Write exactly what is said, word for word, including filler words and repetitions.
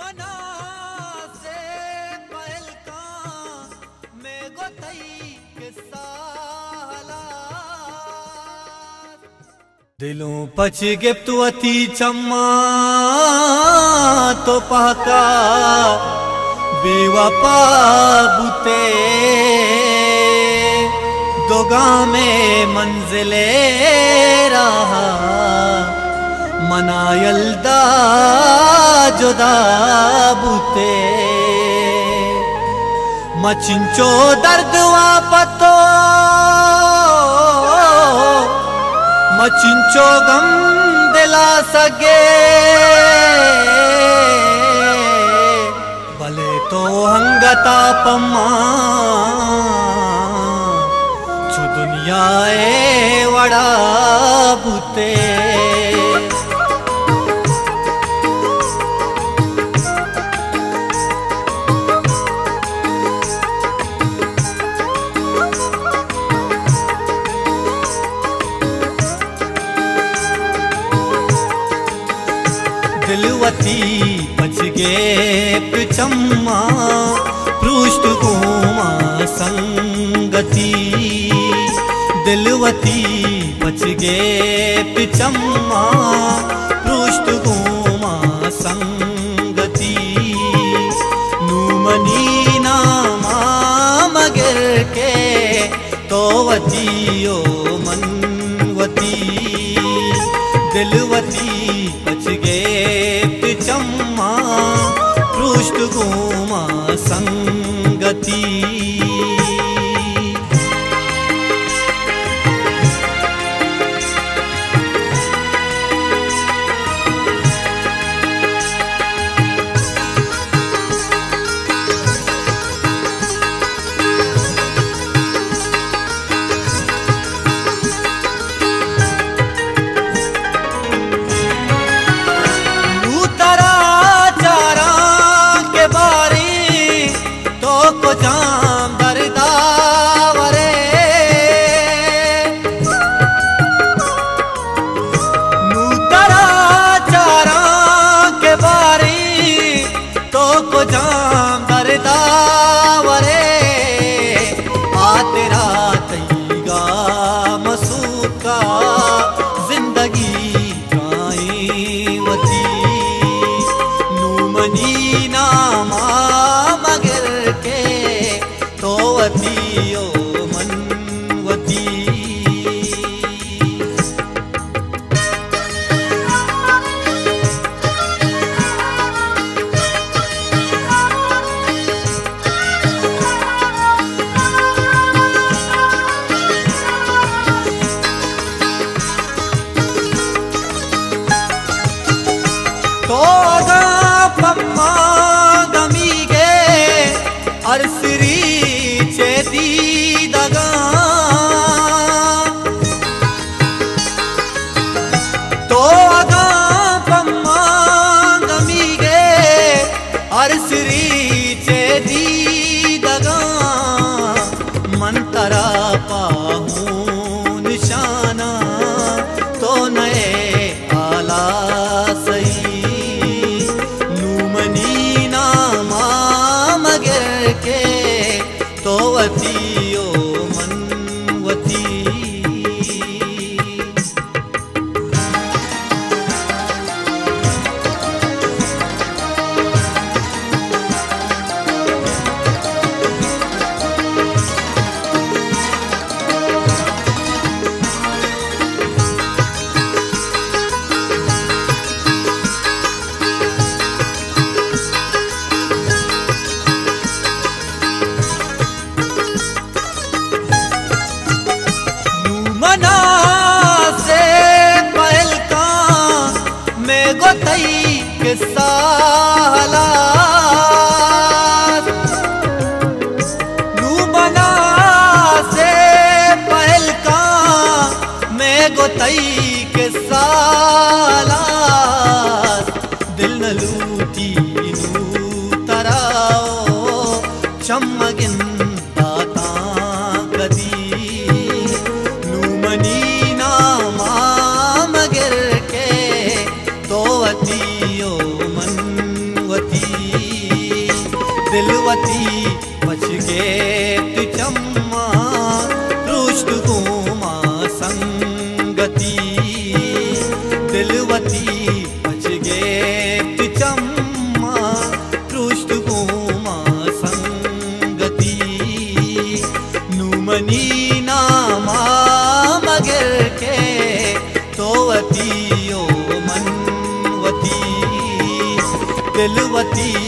मना से पहल का मैं गोतई के साला दिलों पछ गिफ्त अती चम्मा तो पहका बेवफा बुते दोगा में मंजिले रहा मनायलदा जुदा बुते मचिंचो दर्द वापतो मचिंचो गम दिला सके भले तो हंगता पम्मा जो दुनिया ए वड़ा बुते दिलवती बच गे पिचम्मा पृष्ठभूमा संगति दिलवती बच गे पिचम्मा पृष्ठभूमा संगति नूमनी नामा मगर के तोवती ओ मनवती दिलवती बच गे पिचम्मा पृष्ठभूमा संगति जाम दरदावरे नूतरा चारा के बारी तो को जाम दरदावरे आ तेरा तईगा मसूद का जिंदगी गाई वती नूमनी नामा मगर के तोवती ओ मनवती तो गा पम्मा गमी गे अरसरी दगा तो अगा पम्मा गमी गे अरसरी चेदी दगा मंतरा पाहूं निशाना तो नए आला सही नूमनी नामा मगर के तोवती ओ मनवती गोतई के साला नू बना से पहल का मैं गोतई के साला दिल न लूटी नू तराओ चमगिन दाता कदी नूमनी नामा मगर के तोवती ओ मनवती दिलवती पछगे चम्मा पृष्ठ घूमा संगति दिलवती पछगे चम्मा पृष्ठ घूमा संगति नुमनी नामा मगर के तोवती ओ मनवती दिलवती